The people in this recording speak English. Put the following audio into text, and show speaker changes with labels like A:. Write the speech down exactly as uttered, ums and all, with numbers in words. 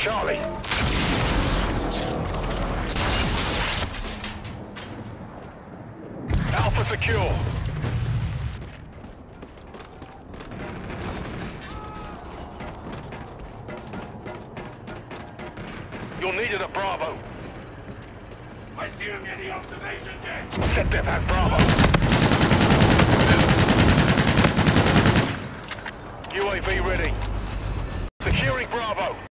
A: Charlie. Alpha secure. You're needed at Bravo.
B: I see him near the observation deck.
A: SecDef has Bravo.